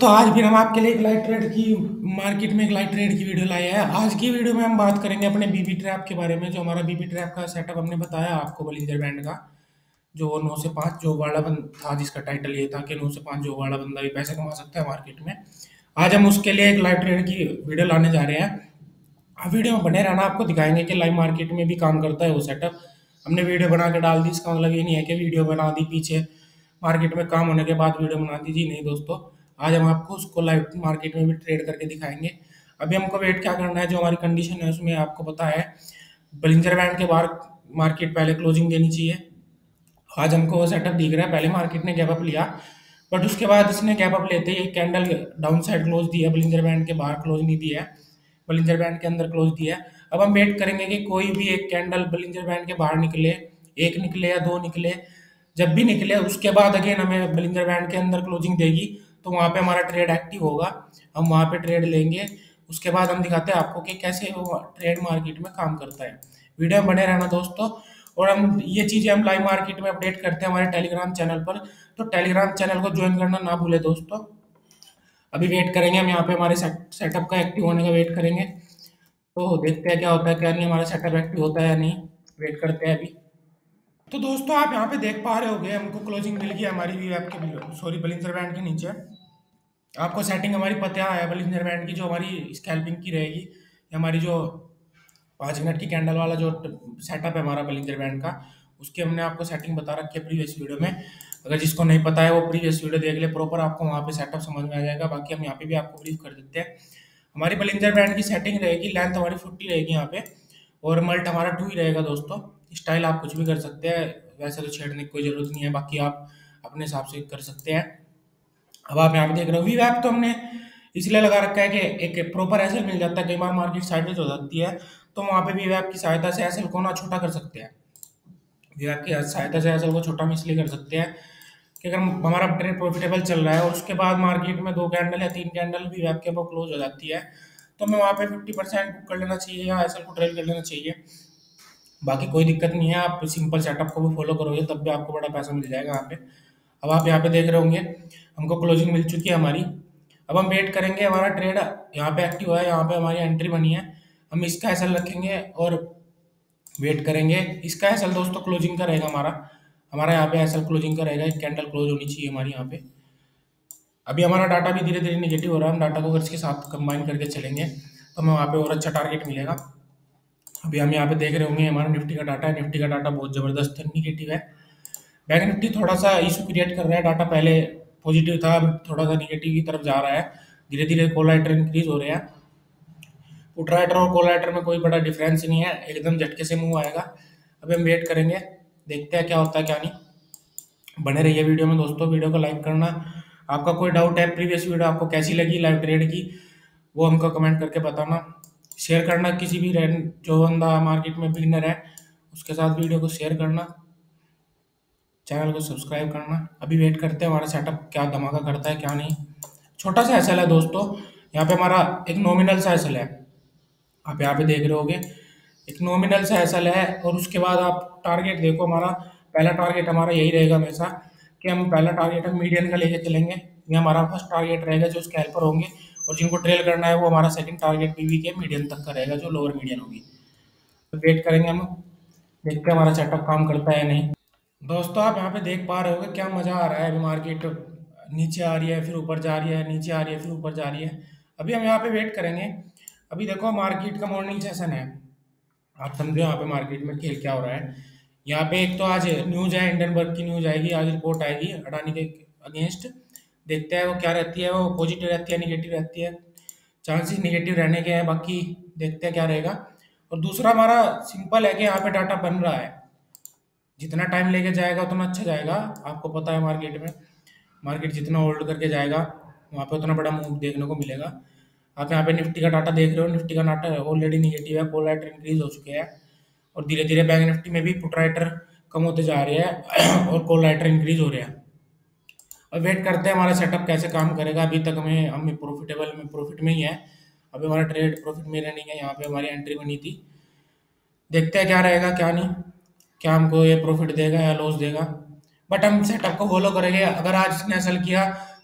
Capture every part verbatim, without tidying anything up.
आज फिर हम आपके लिए एक लाइव ट्रेड की मार्केट में एक लाइव ट्रेड की वीडियो लाए हैं। आज की वीडियो में हम बात करेंगे अपने बीबी ट्रैप के बारे में। जो हमारा बीबी ट्रैप का सेटअप हमने बताया आपको बलिंजर बैंड का, जो नौ से पाँच जॉब वाला बंद था, जिसका टाइटल ये था कि नौ से पाँच जॉब वाला बंदा भी पैसे कमा सकता है मार्केट में। आज हम उसके लिए एक लाइव ट्रेड की वीडियो लाने जा रहे हैं। आप वीडियो में बने रहना, आपको दिखाएंगे कि लाइव मार्केट में भी काम करता है वो सेटअप। हमने वीडियो बना के डाल दी, इसका मतलब ये नहीं है कि वीडियो बना दी पीछे मार्केट में काम होने के बाद वीडियो बना दी जी, नहीं दोस्तों। आज हम आपको उसको लाइव मार्केट में भी ट्रेड करके दिखाएंगे। अभी हमको वेट क्या करना है, जो हमारी कंडीशन है उसमें आपको पता है बलिंजर बैंड के बाहर मार्केट पहले क्लोजिंग देनी चाहिए। आज हमको वो सेटअप दिख रहा है, पहले मार्केट ने गैप अप लिया, बट उसके बाद इसने गैप अप लेते ही एक कैंडल डाउन साइड क्लोज दिया, बलिंजर बैंड के बाहर क्लोज नहीं दिया है, बलिंजर बैंड के अंदर क्लोज दिया है। अब हम वेट करेंगे कि कोई भी एक कैंडल बलिंजर बैंड के बाहर निकले, एक निकले या दो निकले। जब भी निकले उसके बाद अगेन हमें बलिंजर बैंड के अंदर क्लोजिंग देगी, तो वहाँ पे हमारा ट्रेड एक्टिव होगा, हम वहाँ पे ट्रेड लेंगे। उसके बाद हम दिखाते हैं आपको कि कैसे वो ट्रेड मार्केट में काम करता है। वीडियो में बने रहना दोस्तों। और हम ये चीज़ें हम लाइव मार्केट में अपडेट करते हैं हमारे टेलीग्राम चैनल पर, तो टेलीग्राम चैनल को ज्वाइन करना ना भूले दोस्तों। अभी वेट करेंगे हम यहाँ पे हमारे सेट, सेटअप का एक्टिव होने का वेट करेंगे, तो देखते हैं क्या होता है क्या नहीं, हमारा सेटअप एक्टिव होता है या नहीं। वेट करते हैं अभी। तो दोस्तों आप यहाँ पे देख पा रहे होगे, हमको क्लोजिंग मिल गई हमारी वी आपके सॉरी बलिंजर बैंड के नीचे। आपको सेटिंग हमारी पता है बलिंजर बैंड की, जो हमारी स्कैल्पिंग की रहेगी, ये हमारी जो पाँच मिनट की कैंडल वाला जो सेटअप है हमारा बलिंजर बैंड का, उसकी हमने आपको सेटिंग बता रखी है प्रीवियस वीडियो में। अगर जिसको नहीं पता है वो प्रीवियस वीडियो देख ले प्रॉपर, आपको वहाँ पे सेटअप समझ में आ जाएगा। बाकी हम यहाँ पे भी आपको ब्रीफ कर देते हैं। हमारी बलिंजर बैंड की सेटिंग रहेगी, लेंथ हमारी फोर्टी रहेगी यहाँ पे, और मल्ट हमारा टू ही रहेगा दोस्तों। स्टाइल आप कुछ भी कर सकते हैं, वैसे तो छेड़ने की कोई ज़रूरत नहीं है, बाकी आप अपने हिसाब से कर सकते हैं। अब आप यहाँ पे देख रहे हो वी वैप, तो हमने इसलिए लगा रखा है कि एक प्रॉपर एसएल मिल जाता है। कई बार मार्केट साइडवेज हो जाती है, तो वहाँ पे वी वैप की सहायता से एसएल को ना छोटा कर सकते हैं। वी वैप की सहायता से एसएल को छोटा हम इसलिए कर सकते हैं कि अगर हमारा ट्रेड प्रॉफिटेबल चल रहा है और उसके बाद मार्केट में दो कैंडल या तीन कैंडल वी वैप के ऊपर क्लोज हो जाती है, तो हमें वहाँ पे फिफ्टी परसेंट बुक कर लेना चाहिए या एसएल को ट्रेल कर लेना चाहिए। बाकी कोई दिक्कत नहीं है, आप सिंपल सेटअप को भी फॉलो करोगे तब भी आपको बड़ा पैसा मिल जाएगा यहाँ पे। अब आप यहाँ पे देख रहे होंगे हमको क्लोजिंग मिल चुकी है हमारी। अब हम वेट करेंगे, हमारा ट्रेड यहाँ पे एक्टिव है, यहाँ पे हमारी एंट्री बनी है, हम इसका एसएल रखेंगे और वेट करेंगे। इसका एसएल दोस्तों क्लोजिंग का रहेगा हमारा, हमारा यहाँ पे एसएल क्लोजिंग का रहेगा, एक कैंडल क्लोज होनी चाहिए हमारी यहाँ पे। अभी हमारा डाटा भी धीरे धीरे निगेटिव हो रहा है, हम डाटा को अगर इसके साथ कंबाइन करके चलेंगे तो हमें वहाँ पे और अच्छा टारगेट मिलेगा। अभी हम यहाँ पे देख रहे होंगे हमारा निफ्टी का डाटा है, निफ्टी का डाटा बहुत ज़बरदस्त निगेटिव है। बैंक निफ्टी थोड़ा सा इशू क्रिएट कर रहा है, डाटा पहले पॉजिटिव था, अब थोड़ा सा निगेटिव की तरफ जा रहा है। धीरे धीरे कोलाइटर इंक्रीज हो रहे हैं। पुटराइटर और कोलाइटर में कोई बड़ा डिफरेंस नहीं है, एकदम झटके से मूव आएगा। अभी हम वेट करेंगे, देखते हैं क्या होता है क्या नहीं। बने रहिए वीडियो में दोस्तों, वीडियो को लाइक करना। आपका कोई डाउट है प्रीवियस वीडियो आपको कैसी लगी लाइव ट्रेड की, वो हमको कमेंट करके बताना। शेयर करना, किसी भी जो बंदा मार्केट में बिगिनर है उसके साथ वीडियो को शेयर करना, चैनल को सब्सक्राइब करना। अभी वेट करते हैं हमारा सेटअप क्या धमाका करता है क्या नहीं। छोटा सा एसएल है दोस्तों, यहाँ पे हमारा एक नॉमिनल सा एसएल है, आप यहाँ पे देख रहे होगे एक नॉमिनल सा एसएल है। और उसके बाद आप टारगेट देखो, हमारा पहला टारगेट हमारा यही रहेगा हमेशा कि हम पहला टारगेट हम मीडियन का लेके चलेंगे। ये हमारा फर्स्ट टारगेट रहेगा जो स्कैल्पर होंगे, और जिनको ट्रेल करना है वो हमारा सेकंड टारगेट पीवी के मीडियन तक का रहेगा, जो लोअर मीडियन होगी। तो वेट करेंगे हम, देखते हैं हमारा सेटअप काम करता है या नहीं। दोस्तों आप यहाँ पे देख पा रहे होगे क्या मज़ा आ रहा है। अभी मार्केट नीचे आ रही है, फिर ऊपर जा रही है, नीचे आ रही है, फिर ऊपर जा रही है। अभी हम यहाँ पे वेट करेंगे। अभी देखो मार्केट का मॉर्निंग सेशन है, आप समझो यहाँ पे मार्केट में खेल क्या हो रहा है। यहाँ पे एक तो आज न्यूज़ है, इंडनबर्ग की न्यूज़ आएगी, आज रिपोर्ट आएगी अडानी के अगेंस्ट। देखते हैं वो क्या रहती है, वो पॉजिटिव रहती है निगेटिव रहती है। चांसेस निगेटिव रहने के हैं, बाकी देखते हैं क्या रहेगा। और दूसरा हमारा सिंपल है कि यहाँ पे डाटा बन रहा है, जितना टाइम लेके जाएगा उतना अच्छा जाएगा। आपको पता है मार्केट में मार्केट जितना होल्ड करके जाएगा वहाँ पे उतना बड़ा मूव देखने को मिलेगा। आप यहाँ पे निफ्टी का डाटा देख रहे हो, निफ्टी का डाटा ऑलरेडी निगेटिव है, कोलाइटर इंक्रीज हो चुके हैं, और धीरे धीरे बैंक निफ्टी में भी पुटराइटर कम होते जा रहे हैं और कोलाइटर इंक्रीज हो रहे हैं। और वेट करते हैं हमारा सेटअप कैसे काम करेगा। अभी तक हमें हमें प्रॉफिटेबल में प्रॉफिट में ही है, अभी हमारा ट्रेड प्रॉफिट में रनिंग है। यहाँ पे हमारी एंट्री बनी थी, देखते हैं क्या रहेगा क्या नहीं, क्या हमको ये प्रॉफिट देगा या लॉस देगा। बट हम सेटअप को फॉलो करेंगे। अगर आज इसने असल किया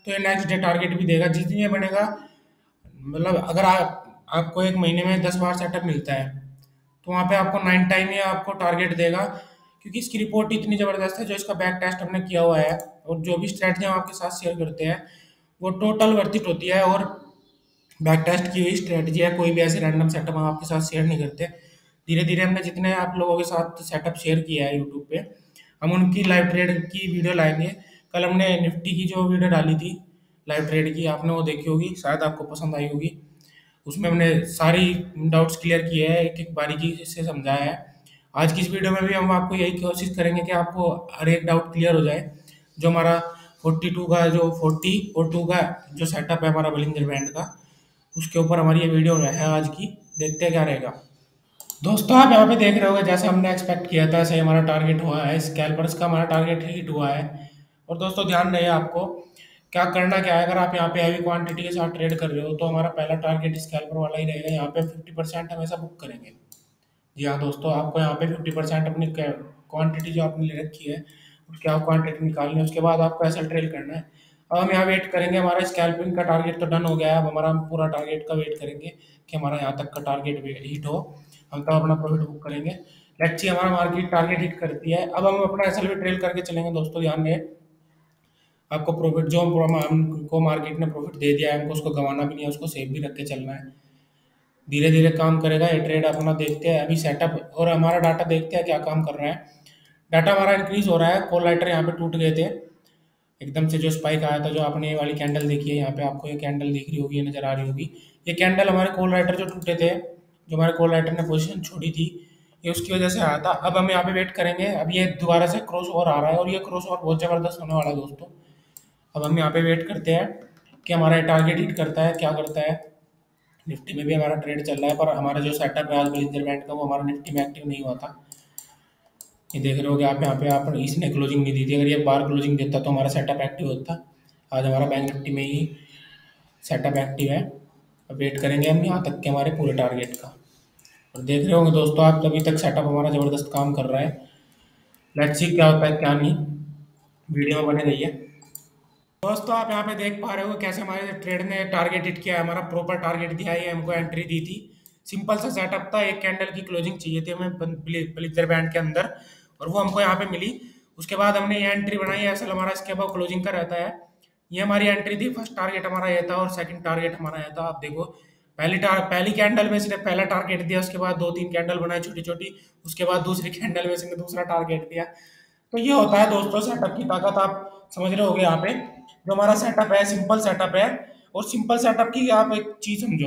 तो ये नेक्स्ट डे टारगेट भी देगा। जिस दिन ये बनेगा, मतलब अगर आप आपको एक महीने में दस बार सेटअप मिलता है, तो वहाँ पे आपको नाइन टाइम ये आपको टारगेट देगा, क्योंकि इसकी रिपोर्ट इतनी ज़बरदस्त है। जो इसका बैक टेस्ट हमने किया हुआ है और जो भी स्ट्रैटेजी हम आपके साथ शेयर करते हैं, वो टोटल वर्थ इट होती है और बैक टेस्ट की हुई स्ट्रैटेजी है। कोई भी ऐसे रैंडम सेटअप हम आपके साथ शेयर नहीं करते। धीरे धीरे हमने जितने आप लोगों के साथ सेटअप शेयर किया है यूट्यूब पे, हम उनकी लाइव ट्रेड की वीडियो लाएंगे। कल हमने निफ्टी की जो वीडियो डाली थी लाइव ट्रेड की, आपने वो देखी होगी, शायद आपको पसंद आई होगी। उसमें हमने सारी डाउट्स क्लियर किए हैं, एक एक बारीकी से समझाया है। आज की इस वीडियो में भी हम आपको यही कोशिश करेंगे कि आपको हर एक डाउट क्लियर हो जाए। जो हमारा फोर्टी टू का जो फोर्टी और टू का जो सेटअप है हमारा बलिंजर बैंड का, उसके ऊपर हमारी ये वीडियो है आज की। देखते हैं क्या रहेगा। दोस्तों आप यहाँ पे देख रहे होगे, जैसे हमने एक्सपेक्ट किया था ऐसे ही हमारा टारगेट हुआ है। स्कैल्पर्स का हमारा टारगेट हिट हुआ है। और दोस्तों ध्यान रहे आपको क्या करना क्या है। अगर आप यहाँ पे हैवी क्वांटिटी के साथ ट्रेड कर रहे हो, तो हमारा पहला टारगेट स्कैल्पर वाला ही रहेगा। यहाँ पे फिफ्टी परसेंट हमेशा बुक करेंगे। जी हाँ दोस्तों, आपको यहाँ पे फिफ्टी परसेंट अपनी क्वांटिटी जो आपने ले रखी है उसकी आप क्वांटिटी निकालनी है। उसके बाद आपको ऐसा ट्रेड करना है। अब हम यहाँ वेट करेंगे। हमारा स्कैल्पिंग का टारगेट तो डन हो गया है। अब हमारा हम पूरा टारगेट का वेट करेंगे कि हमारा यहाँ तक का टारगेट हिट हो, हम तब अपना प्रॉफिट बुक करेंगे। लेट्स सी हमारा मार्केट टारगेट हिट करती है। अब हम अपना एस एल वी ट्रेल करके चलेंगे। दोस्तों ध्यान रहे, आपको प्रॉफिट जो हम हमको मार्केट ने प्रॉफिट दे दिया है, हमको उसको गंवाना भी नहीं है, उसको सेफ भी रख के चलना है। धीरे धीरे काम करेगा ये ट्रेड। अपना देखते हैं अभी सेटअप और हमारा डाटा देखते हैं क्या काम कर रहा है। डाटा हमारा इंक्रीज हो रहा है। कॉल राइटर यहाँ पे टूट गए थे एकदम से, जो स्पाइक आया था, जो आपने ये वाली कैंडल देखी है, यहाँ पे आपको ये कैंडल दिख रही होगी, ये नजर आ रही होगी। ये कैंडल हमारे कॉल राइटर जो टूटे थे, जो हमारे कॉल राइटर ने पोजीशन छोड़ी थी, ये उसकी वजह से आया था। अब हम यहाँ पे वेट करेंगे। अब ये दोबारा से क्रॉस ओवर आ रहा है और ये क्रॉस ओवर बहुत जबरदस्त होने वाला है दोस्तों। अब हम यहाँ पे वेट करते हैं कि हमारा टारगेट हिट करता है, क्या करता है। निफ्टी में भी हमारा ट्रेड चल रहा है, पर हमारा जो सेटअप है आज बलिंजर बैंड का, वो हमारा निफ्टी में एक्टिव नहीं हुआ था। ये देख रहे हो कि आप यहाँ पे आप इसने क्लोजिंग नहीं दी थी। अगर ये बार क्लोजिंग देता तो हमारा सेटअप एक्टिव होता। आज हमारा बैंक निफ्टी में ही सेटअप एक्टिव है। अब वेट करेंगे हम यहाँ तक के हमारे पूरे टारगेट का। और देख रहे होंगे दोस्तों आप, अभी तक सेटअप हमारा ज़बरदस्त काम कर रहा है। लेट्स सी क्या होता है क्या नहीं। वीडियो में बने रहिए। दोस्तों आप यहाँ पे देख पा रहे हो कैसे हमारे ट्रेड ने टारगेट हिट किया है। हमारा प्रॉपर टारगेट दिया है, हमको एंट्री दी थी। सिंपल सा सेटअप था, एक कैंडल की क्लोजिंग चाहिए थी हमें बलिंजर बैंड के अंदर, और वो हमको यहाँ पे मिली। उसके बाद हमने ये एंट्री बनाई। असल हमारा इसके अबाउ क्लोजिंग का रहता है। ये हमारी एंट्री थी। फर्स्ट टारगेट हमारा ये था और सेकंड टारगेट हमारा ये था। आप देखो, पहली टार पहली कैंडल में सिर्फ पहला टारगेट दिया, उसके बाद दो तीन कैंडल बनाई छोटी छोटी, उसके बाद दूसरी कैंडल में सिर्फ दूसरा टारगेट दिया। तो ये होता है दोस्तों सेटअप की ताकत। आप समझ रहे होगे यहाँ पे जो हमारा सेटअप है, सिंपल सेटअप है। और सिंपल सेटअप की आप एक चीज समझो,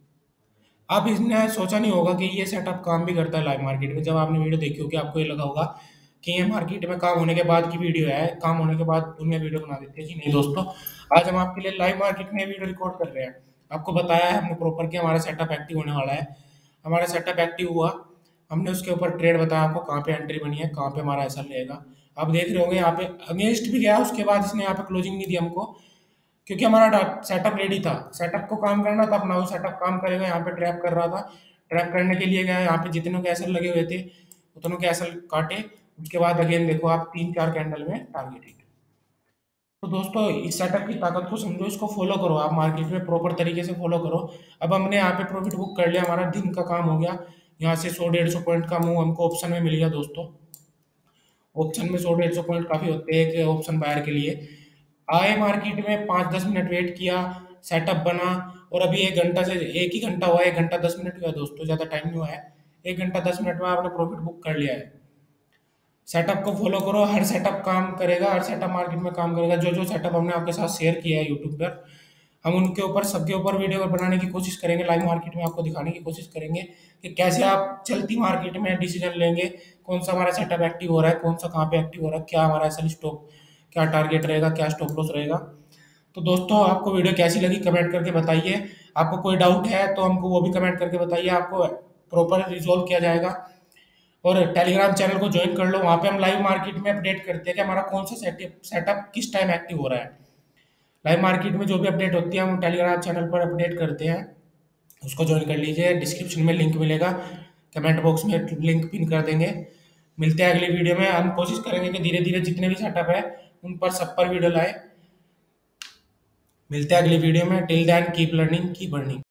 आप इसने सोचा नहीं होगा कि ये सेटअप काम भी करता है लाइव मार्केट में। जब आपने वीडियो देखी होगी आपको ये लगा होगा कि ये मार्केट में काम होने के बाद की वीडियो है, काम होने के बाद दुनिया वीडियो बना देती है। जी नहीं दोस्तों, आज हम आपके लिए लाइव मार्केट में वीडियो रिकॉर्ड कर रहे हैं। आपको बताया है हमने प्रॉपर कि हमारा सेटअप एक्टिव होने वाला है। हमारा सेटअप एक्टिव हुआ, हमने उसके ऊपर ट्रेड बताया आपको, कहाँ पे एंट्री बनी है, कहाँ पे हमारा ऐसा रहेगा। आप देख रहे होंगे यहाँ पे अगेंस्ट भी गया, उसके बाद इसने यहाँ पे क्लोजिंग नहीं दी हमको, क्योंकि हमारा सेटअप रेडी था। सेटअप को काम करना था अपना, वो सेटअप काम करेगा। यहाँ पे ट्रैप कर रहा था, ट्रैप करने के लिए गया। यहाँ पे जितनों के एसल लगे हुए थे उतनों के एसल काटे। उसके बाद अगेन देखो आप तीन चार कैंडल में टारगेट हिट। तो दोस्तों इस सेटअप की ताकत को समझो, इसको फॉलो करो आप मार्केट में प्रॉपर तरीके से फॉलो करो। अब हमने यहाँ पे प्रॉफिट बुक कर लिया, हमारा दिन का काम हो गया। यहाँ से सौ डेढ़ सौ पॉइंट का मूव हमको ऑप्शन में मिल गया दोस्तों। ऑप्शन में सौ डेढ़ सौ पॉइंट काफी होते हैं एक ऑप्शन बायर के लिए। आए मार्केट में पाँच दस मिनट वेट किया, सेटअप बना, और अभी एक घंटा से एक ही घंटा हुआ है, एक घंटा दस मिनट हुआ है दोस्तों, ज़्यादा टाइम नहीं हुआ है। एक घंटा दस मिनट में आपने प्रॉफिट बुक कर लिया है। सेटअप को फॉलो करो, हर सेटअप काम करेगा, हर सेटअप मार्केट में काम करेगा। जो जो सेटअप हमने आपके साथ शेयर किया है यूट्यूब पर, हम उनके ऊपर सबके ऊपर वीडियो बनाने की कोशिश करेंगे। लाइव मार्केट में आपको दिखाने की कोशिश करेंगे कि कैसे आप चलती मार्केट में डिसीजन लेंगे, कौन सा हमारा सेटअप एक्टिव हो रहा है, कौन सा कहाँ पे एक्टिव हो रहा है, क्या हमारा एसल स्टॉप, क्या टारगेट रहेगा, क्या स्टॉप लॉस रहेगा। तो दोस्तों आपको वीडियो कैसी लगी कमेंट करके बताइए। आपको कोई डाउट है तो हमको वो भी कमेंट करके बताइए, आपको प्रॉपर रिजॉल्व किया जाएगा। और टेलीग्राम चैनल को ज्वाइन कर लो, वहाँ पे हम लाइव मार्केट में अपडेट करते हैं कि हमारा कौन सा सेटअप सेटअप किस टाइम एक्टिव हो रहा है। लाइव मार्केट में जो भी अपडेट होती है हम टेलीग्राम चैनल पर अपडेट करते हैं, उसको ज्वाइन कर लीजिए। डिस्क्रिप्शन में लिंक मिलेगा, कमेंट बॉक्स में लिंक पिन कर देंगे। मिलते हैं अगली वीडियो में। हम कोशिश करेंगे कि धीरे धीरे जितने भी सेटअप है उन पर सब पर वीडियो लाए। मिलते हैं अगली वीडियो में। Till then keep learning keep earning.